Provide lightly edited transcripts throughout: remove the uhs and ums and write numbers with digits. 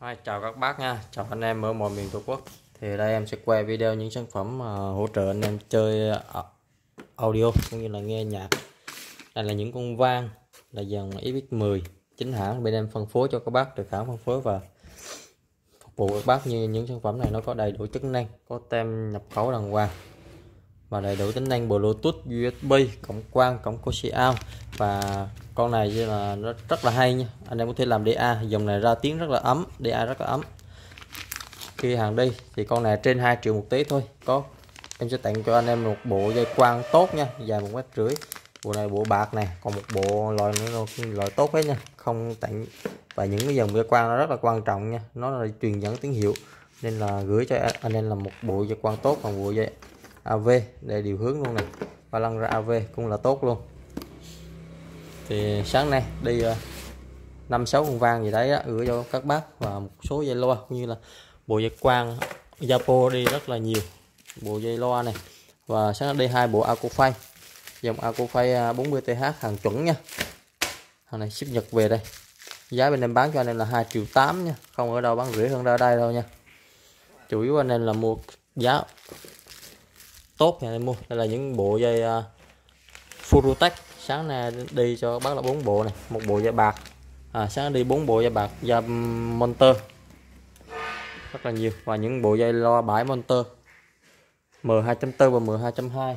Chào các bác nha, chào anh em ở mọi miền Tổ quốc. Thì đây em sẽ quay video những sản phẩm hỗ trợ anh em chơi audio cũng như là nghe nhạc. Đây là những con vang là dòng FX10 chính hãng bên em phân phối cho các bác, được hãng phân phối và phục vụ các bác. Như những sản phẩm này nó có đầy đủ chức năng, có tem nhập khẩu đàng hoàng và đầy đủ tính năng Bluetooth, USB, cổng quang, cổng coaxial. Và con này là nó rất là hay nha, anh em có thể làm DA, dòng này ra tiếng rất là ấm, DA rất là ấm. Khi hàng đi thì con này trên 2 triệu một tí thôi. Em sẽ tặng cho anh em một bộ dây quang tốt nha, dài 1,5 m. Bộ này bộ bạc này, còn một bộ loại tốt hết nha, không tặng. Và những cái dòng dây quang nó rất là quan trọng nha, nó là truyền dẫn tín hiệu nên là gửi cho anh em là một bộ dây quang tốt. Còn bộ dây AV để điều hướng luôn này, và lăn ra AV cũng là tốt luôn. Thì sáng nay đi 5-6 con vang gì đấy gửi cho các bác, và một số dây loa cũng như là bộ dây quang Yapo đi rất là nhiều bộ dây loa này. Và sáng đi 2 bộ Acofy, dòng Acofy 40TH hàng chuẩn nha. Hàng này ship Nhật về đây, giá bên em bán cho anh em là 2,8 triệu nha, không ở đâu bán rẻ hơn ra đây đâu nha. Chủ yếu anh em là mua giá tốt thì anh em mua. Đây là những bộ dây Furutech, sáng nay đi cho các bác là 4 bộ này, một bộ dây bạc, sáng đi 4 bộ dây bạc da Monster rất là nhiều, và những bộ dây loa bãi Monster M2.4 và M2.2.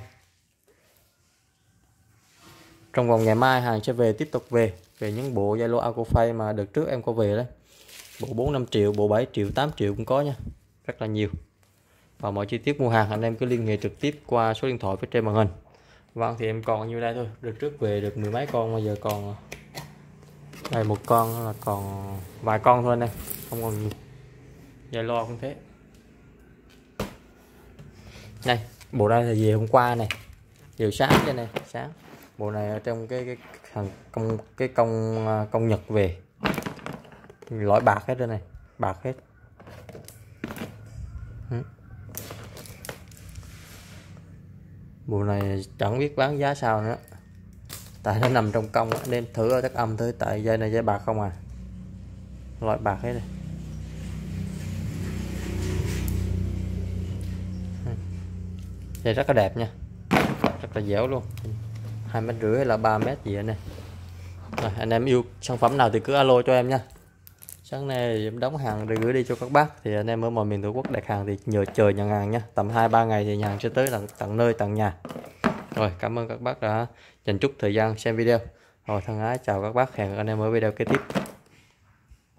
Trong vòng ngày mai hàng sẽ về, tiếp tục về những bộ dây loa Acofy mà đợt trước em có về đấy, bộ 4-5 triệu, bộ 7 triệu, 8 triệu cũng có nha, rất là nhiều. Và mọi chi tiết mua hàng anh em cứ liên hệ trực tiếp qua số điện thoại phía trên màn hình. Vâng, thì em còn như đây thôi, đợt trước về được 10 mấy con, bây giờ còn đây một con, là còn vài con thôi nè, không còn nhiều. Dây loa cũng thế. Đây, bộ đây là về hôm qua này, chiều sáng đây này, sáng. Bộ này ở trong cái hàng công Nhật về, lõi bạc hết đây này, bạc hết. Bộ này chẳng biết bán giá sao nữa, tại nó nằm trong công nên thử ở tắt âm thôi, tại dây này dây bạc không à, loại bạc hết này. Dây rất là đẹp nha, rất là dẻo luôn, 2,5 m hay là 3 m gì này. Rồi, anh em yêu sản phẩm nào thì cứ alo cho em nha. Sáng nay em đóng hàng để gửi đi cho các bác, thì anh em ở mọi miền Tổ quốc đặt hàng thì nhờ chờ nhận hàng nha, tầm 2-3 ngày thì nhà hàng sẽ tới tận nơi tận nhà. Rồi, cảm ơn các bác đã dành chút thời gian xem video. Rồi, thân ái chào các bác, hẹn anh em ở video kế tiếp.